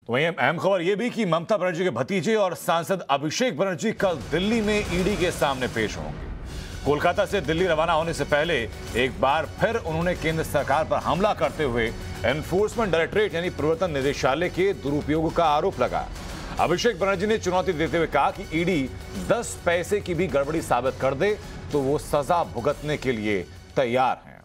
तो वहीं अहम खबर यह भी कि ममता बनर्जी के भतीजे और सांसद अभिषेक बनर्जी कल दिल्ली में ईडी के सामने पेश होंगे। कोलकाता से दिल्ली रवाना होने से पहले एक बार फिर उन्होंने केंद्र सरकार पर हमला करते हुए एनफोर्समेंट डायरेक्टरेट यानी प्रवर्तन निदेशालय के दुरुपयोग का आरोप लगाया। अभिषेक बनर्जी ने चुनौती देते हुए कहा कि ईडी 10 पैसे की भी गड़बड़ी साबित कर दे तो वो सजा भुगतने के लिए तैयार हैं।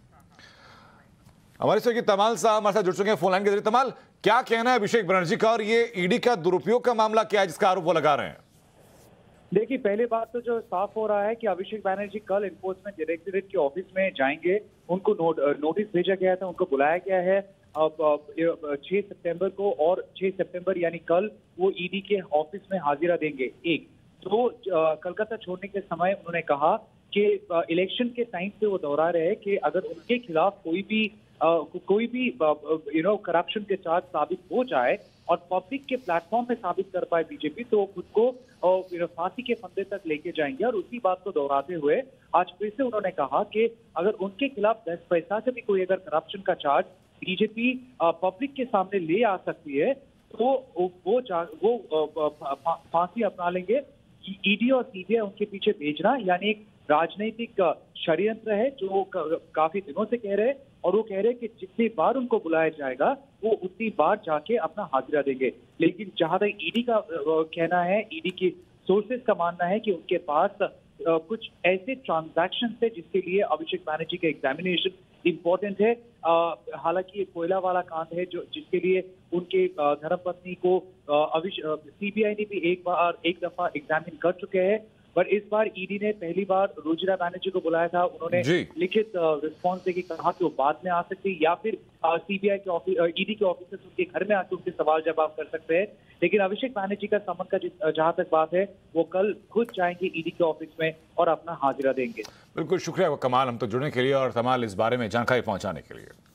हमारे सहयोगी तमाल साहब हमारे साथ जुड़ चुके हैं फोन लाइन के जरिए। तमाल, क्या कहना है अभिषेक बनर्जी का और ये ईडी का दुरुपयोग का मामला क्या है जिसका आरोप वो लगा रहे हैं? देखिए, पहली बात तो जो साफ हो रहा है कि अभिषेक बैनर्जी कल एनफोर्समेंट डायरेक्टरेट के ऑफिस में जाएंगे। उनको नोटिस भेजा गया था, उनको बुलाया गया है। अब 6 सितंबर को और 6 सितंबर यानी कल वो ईडी के ऑफिस में हाजिरा देंगे। एक तो कलकत्ता छोड़ने के समय उन्होंने कहा कि इलेक्शन के टाइम से वो दोहरा रहे हैं कि अगर उनके खिलाफ कोई भी करप्शन के चार्ज साबित हो जाए और पब्लिक के प्लेटफॉर्म में साबित कर पाए बीजेपी, तो खुद को फांसी के फंदे तक लेके जाएंगे। और उसी बात को दोहराते हुए आज फिर से उन्होंने कहा कि अगर उनके खिलाफ 10 पैसा से भी कोई अगर करप्शन का चार्ज बीजेपी पब्लिक के सामने ले आ सकती है तो वो फांसी अपना लेंगे। ईडी और सीबीआई उनके पीछे भेजना यानी एक राजनीतिक षड्यंत्र है जो काफी दिनों से कह रहे हैं। और वो कह रहे हैं कि जितनी बार उनको बुलाया जाएगा वो उतनी बार जाके अपना हाजिरा देंगे। लेकिन जहां तक ईडी का कहना है, ईडी की सोर्सेज का मानना है कि उनके पास कुछ ऐसे ट्रांजैक्शन है जिसके लिए अभिषेक बैनर्जी का एग्जामिनेशन इंपॉर्टेंट है। हालांकि ये कोयला वाला कांड है जो जिसके लिए उनके धर्मपत्नी को सीबीआई ने भी एक दफा एग्जामिन कर चुके हैं। पर इस बार ईडी ने पहली बार रुजिरा बैनर्जी को बुलाया था। उन्होंने लिखित रिस्पॉन्स देके कहा कि वो बाद में आ सकती या फिर सीबीआई के ऑफिस ईडी के ऑफिसर्स उनके घर में आकर उनके सवाल जवाब कर सकते हैं। लेकिन अभिषेक बैनर्जी का संबंध का जहां तक बात है वो कल खुद जाएंगे ईडी के ऑफिस में और अपना हाजिरा देंगे। बिल्कुल, शुक्रिया कमाल हम तो जुड़ने के लिए और तमाल इस बारे में जानकारी पहुंचाने के लिए।